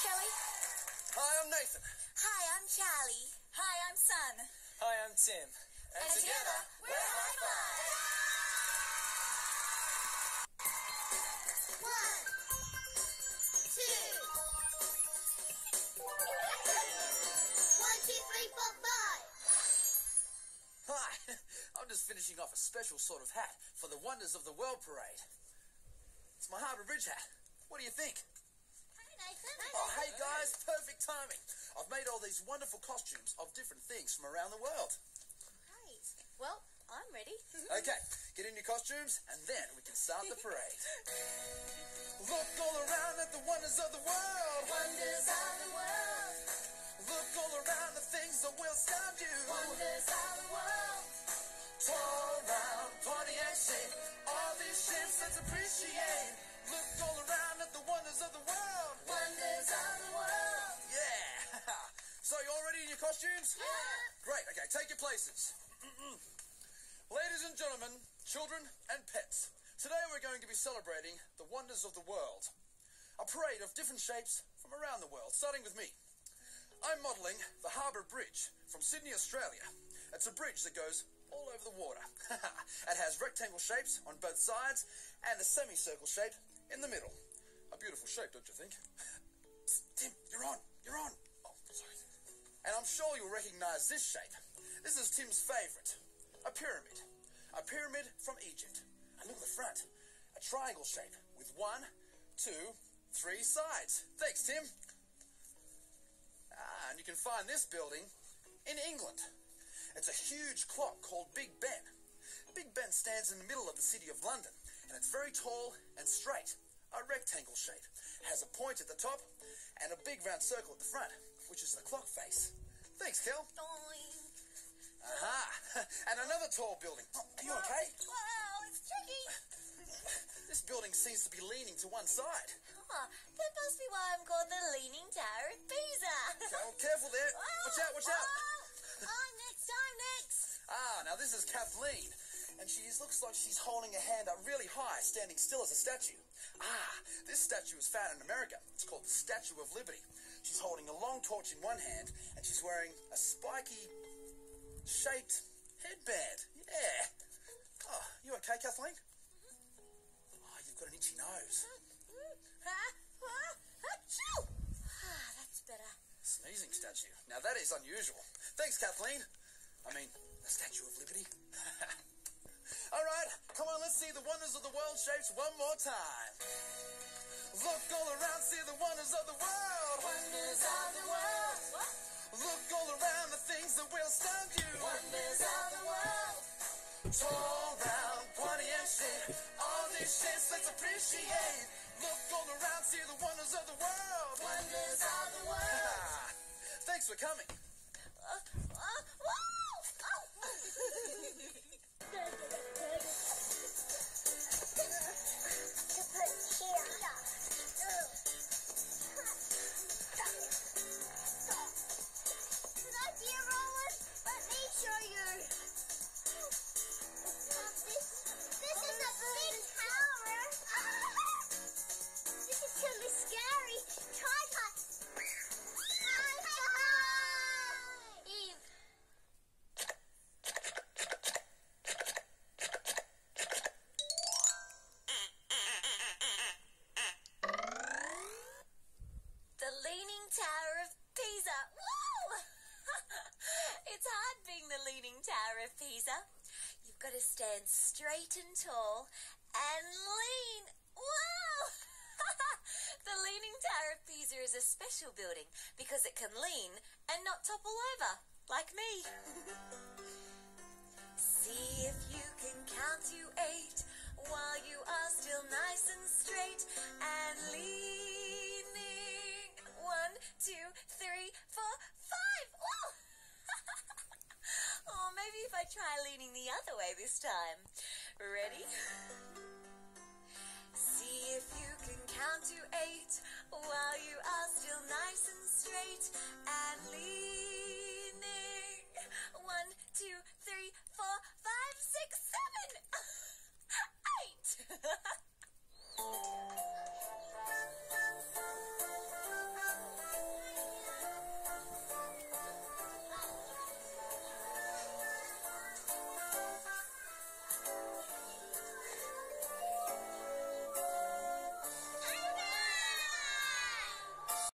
Kellie. Hi, I'm Nathan. Hi, I'm Charlie. Hi, I'm Sun. Hi, I'm Tim. And together, we're High Five. 1, 2. 1, 2, 3, 4, 5. Hi, I'm just finishing off a special sort of hat for the Wonders of the World parade. It's my Harbour Bridge hat. What do you think? Hi, Nathan. Oh, hey guys, perfect timing. I've made all these wonderful costumes of different things from around the world. Great. Well, I'm ready. Okay, get in your costumes and then we can start the parade. Look all around at the wonders of the world. Wonders of the world. Look all around the things that will astound you. Wonders of the world. Twirl round, party and shake. All these ships, let's appreciate. Look all around at the wonders of the world. Wonders of the world. Yeah. So you all ready in your costumes? Yeah. Great. Okay, take your places. Ladies and gentlemen, children and pets, today we're going to be celebrating the wonders of the world. A parade of different shapes from around the world, starting with me. I'm modelling the Harbour Bridge from Sydney, Australia. It's a bridge that goes all over the water. It has rectangle shapes on both sides and a semicircle shape in the middle. A beautiful shape, don't you think? Psst, Tim, you're on. You're on. Oh, sorry. And I'm sure you'll recognise this shape. This is Tim's favourite. A pyramid. A pyramid from Egypt. And look at the front. A triangle shape with 1, 2, 3 sides. Thanks, Tim. And you can find this building in England. It's a huge clock called Big Ben. Big Ben stands in the middle of the city of London, and it's very tall and straight. A rectangle shape. It has a point at the top and a big round circle at the front, which is the clock face. Thanks, Kel. Aha! And another tall building. Oh, are you okay? Wow, it's tricky. This building seems to be leaning to one side. Oh, that must be why I'm called the Leaning Tower of Pisa. Okay, well, careful there. Watch out, watch out. Next. Now this is Kathleen, and she looks like she's holding her hand up really high, standing still as a statue. This statue was found in America. It's called the Statue of Liberty. She's holding a long torch in one hand, and she's wearing a spiky-shaped headband. Yeah. Oh, you okay, Kathleen? Oh, you've got an itchy nose. That's better. Sneezing statue. Now that is unusual. Thanks, Kathleen. I mean, the Statue of Liberty. All right, come on, let's see the wonders of the world shapes one more time. Look all around, see the wonders of the world. Wonders of the world. Look all around, the things that will astound you. Wonders of the world. Twirl round, party and shake. All these shapes, let's appreciate. Look all around, see the wonders of the world. Wonders of the world. Thanks for coming. Good idea, Roller. Let me show you. This is a big tower. This is gonna be scary. Try. Eve. The Leaning Tower of Pisa. Woo! It's hard being the Leaning Tower of Pisa. You've got to stand straight and tall and lean. Whoa! The Leaning Tower of Pisa is a special building because it can lean and not topple over, like me. See if you can count to 8 while you are still nice and straight and leaning. 1, 2, 3, 4, 5. Whoa! Oh, maybe if I try leaning the other way this time. Ready? See if you can count to 8 while you are still nice and straight and lean.